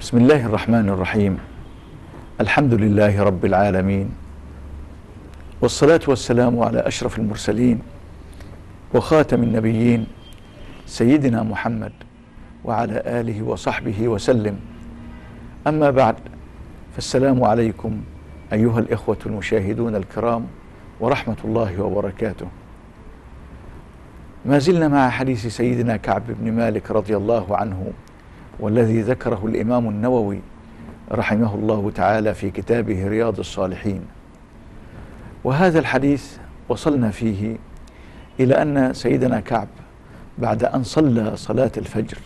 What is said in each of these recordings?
بسم الله الرحمن الرحيم. الحمد لله رب العالمين، والصلاة والسلام على أشرف المرسلين وخاتم النبيين سيدنا محمد وعلى آله وصحبه وسلم. أما بعد، فالسلام عليكم أيها الإخوة المشاهدون الكرام ورحمة الله وبركاته. ما زلنا مع حديث سيدنا كعب بن مالك رضي الله عنه، والذي ذكره الإمام النووي رحمه الله تعالى في كتابه رياض الصالحين. وهذا الحديث وصلنا فيه إلى أن سيدنا كعب بعد أن صلى صلاة الفجر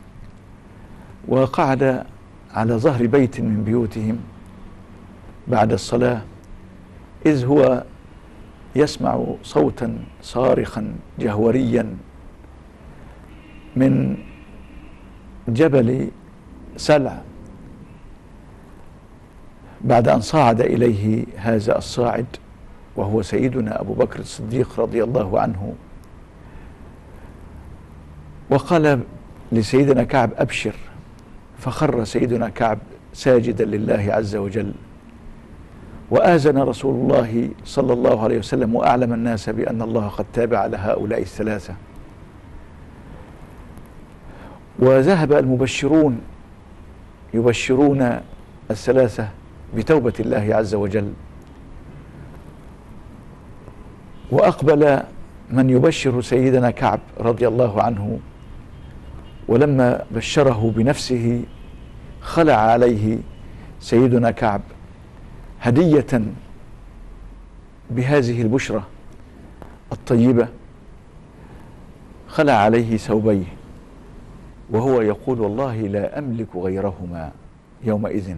وقعد على ظهر بيت من بيوتهم بعد الصلاة، إذ هو يسمع صوتا صارخا جهوريا من جبل سلع. بعد أن صعد إليه هذا الصاعد وهو سيدنا أبو بكر الصديق رضي الله عنه، وقال لسيدنا كعب: أبشر. فخر سيدنا كعب ساجدا لله عز وجل، وآذن رسول الله صلى الله عليه وسلم وأعلم الناس بأن الله قد تاب على هؤلاء الثلاثة. وذهب المبشرون يبشرون الثلاثة بتوبة الله عز وجل، وأقبل من يبشر سيدنا كعب رضي الله عنه، ولما بشره بنفسه خلع عليه سيدنا كعب هدية بهذه البشرة الطيبة، خلع عليه ثوبيه وهو يقول: والله لا أملك غيرهما يومئذ.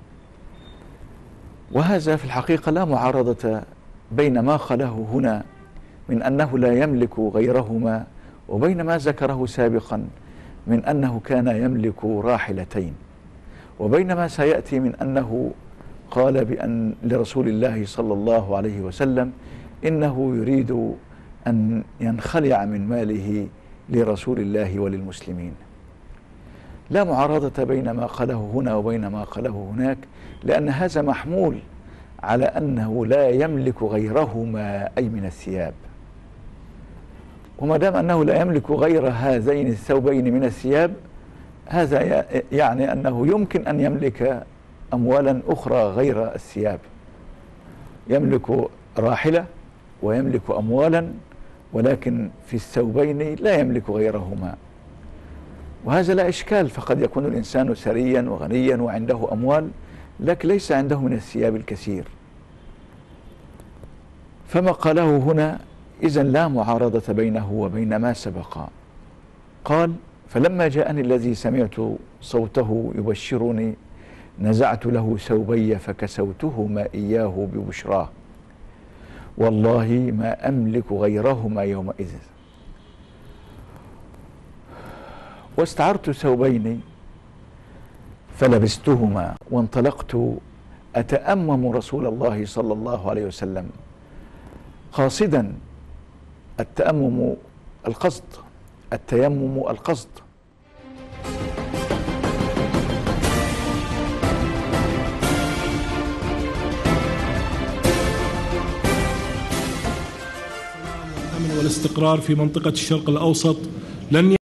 وهذا في الحقيقة لا معارضة بين ما قاله هنا من أنه لا يملك غيرهما وبين ما ذكره سابقا من أنه كان يملك راحلتين، وبين ما سيأتي من أنه قال بأن لرسول الله صلى الله عليه وسلم إنه يريد أن ينخلع من ماله لرسول الله وللمسلمين. لا معارضة بين ما قاله هنا وبين ما قاله هناك، لأن هذا محمول على أنه لا يملك غيرهما أي من الثياب. وما دام أنه لا يملك غير هذين الثوبين من الثياب، هذا يعني أنه يمكن أن يملك أموالا أخرى غير الثياب. يملك راحلة ويملك أموالا، ولكن في الثوبين لا يملك غيرهما، وهذا لا إشكال. فقد يكون الإنسان ثريا وغنيا وعنده أموال، لكن ليس عنده من الثياب الكثير. فما قاله هنا إذن لا معارضة بينه وبين ما سبق. قال: فلما جاءني الذي سمعت صوته يبشرني نزعت له ثوبي فكسوتهما إياه ببشراه، والله ما أملك غيرهما يومئذ. واستعرت ثوبين فلبستهما وانطلقت أتأمم رسول الله صلى الله عليه وسلم، قاصدا التأمم القصد، التيمم القصد. والاستقرار في منطقة الشرق الأوسط لن